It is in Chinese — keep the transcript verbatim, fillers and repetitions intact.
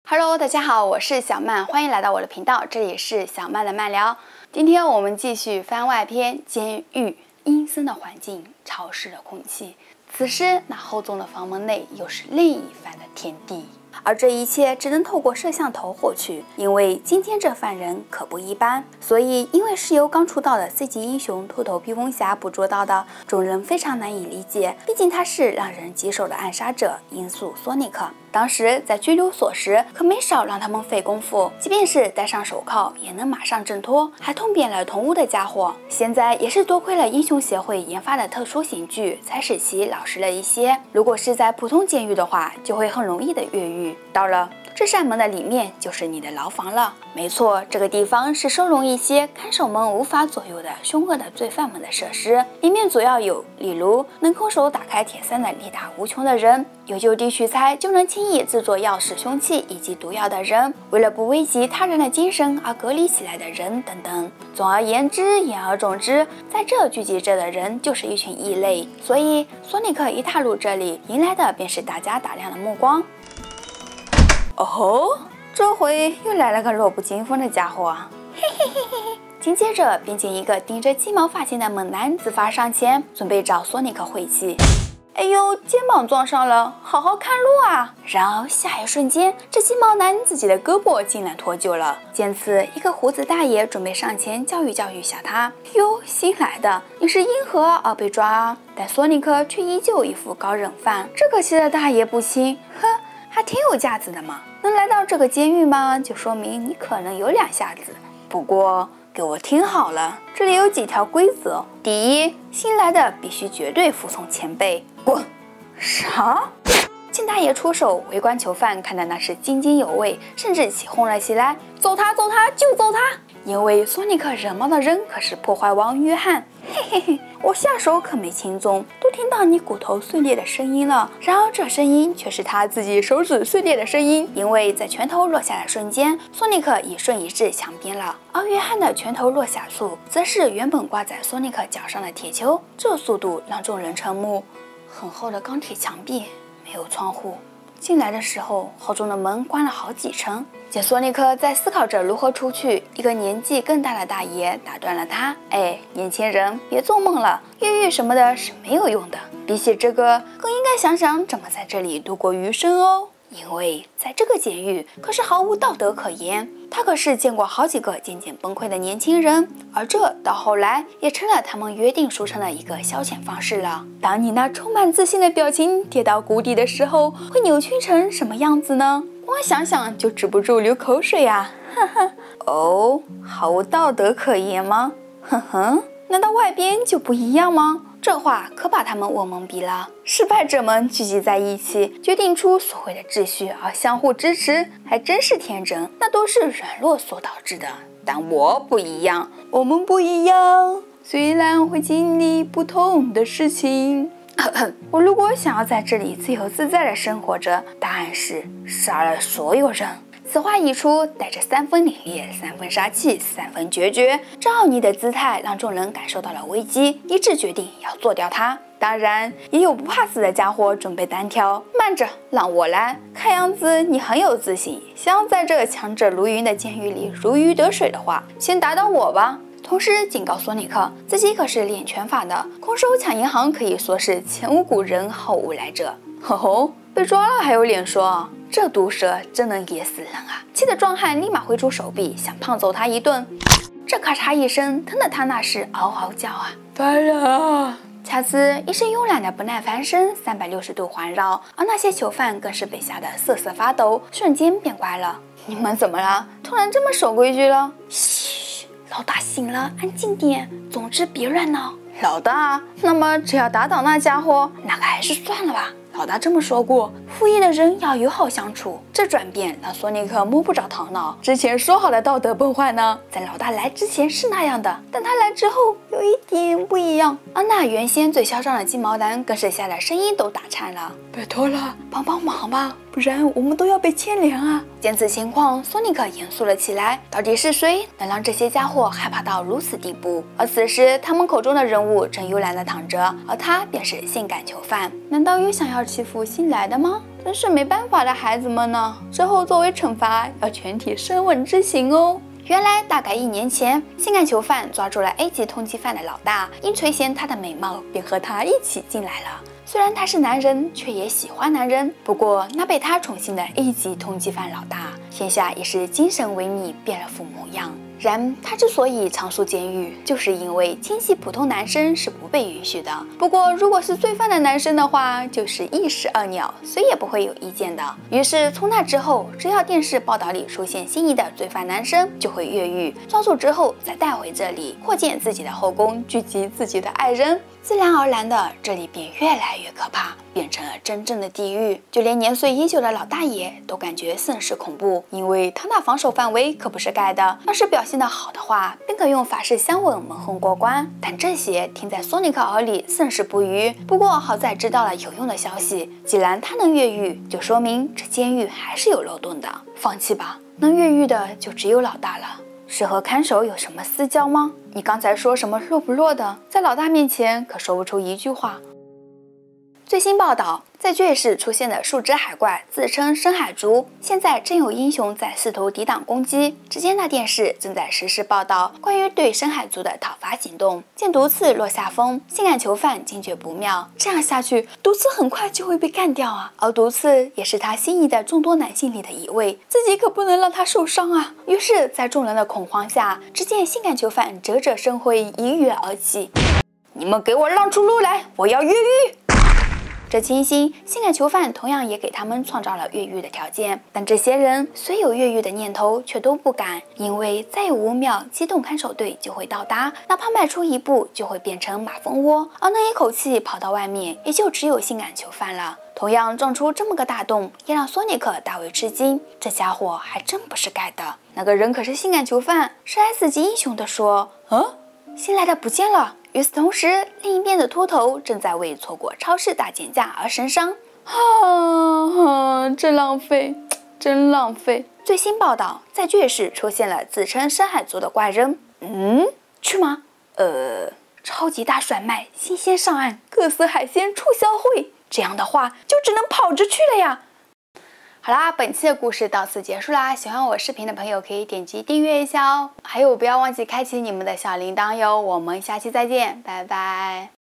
Hello， 大家好，我是小曼，欢迎来到我的频道，这里是小曼的慢聊。今天我们继续番外篇监狱，阴森的环境，潮湿的空气。此时，那厚重的房门内又是另一番的天地。而这一切只能透过摄像头获取，因为今天这犯人可不一般。所以，因为是由刚出道的 C 级英雄秃头披风侠捕捉到的，众人非常难以理解。毕竟他是让人棘手的暗杀者音速索尼克。当时在拘留所时，可没少让他们费功夫，即便是戴上手铐，也能马上挣脱，还通遍了同屋的家伙。现在也是多亏了英雄协会研发的特殊刑具，才使其老实了一些。如果是在普通监狱的话，就会很容易的越狱。到了这扇门的里面就是你的牢房了。没错，这个地方是收容一些看守们无法左右的凶恶的罪犯们的设施，里面主要有例如能空手打开铁伞的力大无穷的人，有就地取材就能轻易制作钥匙、凶器以及毒药的人，为了不危及他人的精神而隔离起来的人等等。总而言之，言而总之，在这聚集着的人就是一群异类，所以索尼克一踏入这里，迎来的便是大家打量的目光。哦吼，这回又来了个弱不禁风的家伙，嘿嘿嘿嘿嘿。紧接着便见一个顶着鸡毛发型的猛男自发上前，准备找索尼克晦气。哎呦，肩膀撞上了，好好看路啊！然而下一瞬间，这鸡毛男自己的胳膊竟然脱臼了。见此，一个胡子大爷准备上前教育教育下他。哟，新来的，你是因何而被抓啊？但索尼克却依旧一副高冷范，这可气得大爷不轻，呵，还挺有架子的嘛。能来到这个监狱吗？就说明你可能有两下子。不过给我听好了，这里有几条规则。第一，新来的必须绝对服从前辈。滚！啥？见大爷出手，围观囚犯看得那是津津有味，甚至起哄了起来：揍他，揍他，就揍他！因为索尼克惹毛的人可是破坏王约翰。嘿嘿嘿，我下手可没轻重，都听到你骨头碎裂的声音了。然而这声音却是他自己手指碎裂的声音，因为在拳头落下的瞬间，索尼克已瞬移至墙边了，而约翰的拳头落下处，则是原本挂在索尼克脚上的铁球。这速度让众人瞠目。很厚的钢铁墙壁，没有窗户。进来的时候，厚重的门关了好几层。见索尼克在思考着如何出去，一个年纪更大的大爷打断了他：“哎，年轻人，别做梦了，越狱什么的是没有用的。比起这个，更应该想想怎么在这里度过余生哦。因为在这个监狱可是毫无道德可言。”他可是见过好几个渐渐崩溃的年轻人，而这到后来也成了他们约定俗成的一个消遣方式了。当你那充满自信的表情跌到谷底的时候，会扭曲成什么样子呢？光想想就止不住流口水啊！哈哈，哦，毫无道德可言吗？哼哼，难道外边就不一样吗？这话可把他们问懵逼了。失败者们聚集在一起，决定出所谓的秩序而相互支持，还真是天真。那都是软弱所导致的。但我不一样，我们不一样。虽然会经历不同的事情，咳咳，我如果想要在这里自由自在的生活着，答案是杀了所有人。此话一出，带着三分凛冽、三分杀气、三分决绝，这奥尼的姿态让众人感受到了危机，一致决定要做掉他。当然，也有不怕死的家伙准备单挑。慢着，让我来。看样子你很有自信，想要在这强者如云的监狱里如鱼得水的话，先打倒我吧。同时警告索尼克，自己可是练拳法的，空手抢银行可以说是前无古人后无来者。吼吼，被抓了还有脸说？这毒蛇真能噎死人啊！气得壮汉立马挥出手臂，想胖揍他一顿。这咔嚓一声，疼得他那是嗷嗷叫啊！大人！恰此一声慵懒的不耐烦声三百六十度环绕，而那些囚犯更是被吓得瑟瑟发抖，瞬间变乖了。你们怎么了？突然这么守规矩了？嘘，老大醒了，安静点。总之别乱闹。老大，那么只要打倒那家伙，那个还是算了吧。老大这么说过，服役的人要友好相处。这转变让索尼克摸不着头脑。之前说好的道德崩坏呢？在老大来之前是那样的，但他来之后有一点不一样。而那原先最嚣张的鸡毛男更是吓得声音都打颤了。拜托了，帮帮忙吧，不然我们都要被牵连啊！见此情况，索尼克严肃了起来。到底是谁能让这些家伙害怕到如此地步？而此时，他们口中的人物正慵懒地躺着，而他便是性感囚犯。难道又想要欺负新来的吗？ 真是没办法的孩子们呢。之后作为惩罚，要全体声吻之刑哦。原来大概一年前，性感囚犯抓住了 A 级通缉犯的老大，因垂涎他的美貌，便和他一起进来了。虽然他是男人，却也喜欢男人。不过那被他宠幸的 A 级通缉犯老大，天下也是精神萎靡，变了副模样。然他之所以常宿监狱，就是因为侵袭普通男生是不被允许的。不过如果是罪犯的男生的话，就是一石二鸟，谁也不会有意见的。于是从那之后，只要电视报道里出现心仪的罪犯男生，就会越狱，抓住之后再带回这里，扩建自己的后宫，聚集自己的爱人。自然而然的，这里便越来越可怕，变成了真正的地狱。就连年岁已久的老大爷都感觉甚是恐怖，因为他那防守范围可不是盖的，要是表现得好的话，便可用法式香吻蒙混过关。但这些听在索尼克耳里甚是不愉。不过好在知道了有用的消息，既然他能越狱，就说明这监狱还是有漏洞的。放弃吧，能越狱的就只有老大了。是和看守有什么私交吗？你刚才说什么弱不弱的，在老大面前可说不出一句话。最新报道，在巨市出现的数只海怪自称深海族，现在正有英雄在试图抵挡攻击。只见那电视正在实时报道关于对深海族的讨伐行动。见毒刺落下风，性感囚犯惊觉不妙，这样下去，毒刺很快就会被干掉啊！而毒刺也是他心仪的众多男性里的一位，自己可不能让他受伤啊！于是，在众人的恐慌下，只见性感囚犯折折生辉，一跃而起。你们给我让出路来，我要越狱！这清新性感囚犯同样也给他们创造了越狱的条件，但这些人虽有越狱的念头，却都不敢，因为再有五秒机动看守队就会到达，哪怕迈出一步就会变成马蜂窝，而能一口气跑到外面，也就只有性感囚犯了。同样撞出这么个大洞，也让索尼克大为吃惊，这家伙还真不是盖的。那个人可是性感囚犯，是 S 级英雄的说，嗯，新来的不见了。与此同时，另一边的秃头正在为错过超市大减价而神伤。啊，真浪费，真浪费！最新报道，在巨市出现了自称深海族的怪人。嗯，去吗？呃，超级大甩卖，新鲜上岸，各色海鲜促销会。这样的话，就只能跑着去了呀。好啦，本期的故事到此结束啦！喜欢我视频的朋友可以点击订阅一下哦，还有不要忘记开启你们的小铃铛哟！我们下期再见，拜拜。